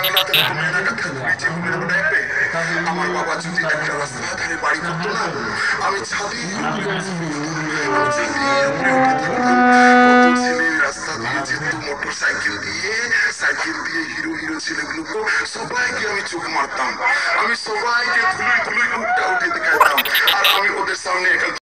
রাতে দেখবে আমার বাবা যদি একটা রাস্তার ধারে বাড়ি করতো না, আমি ছাদের উপরে উঠে থাকতাম। কত ছেলে রাস্তা দিয়ে যেত মোটর সাইকেল দিয়ে, হিরো হিরো ছেলেগুলোকে সবাইকে আমি চোখ মারতাম, আমি সবাইকে ধুলোয় ধুলোয় উঠটা উঠে দেখাতাম, আর আমি ওদের সামনে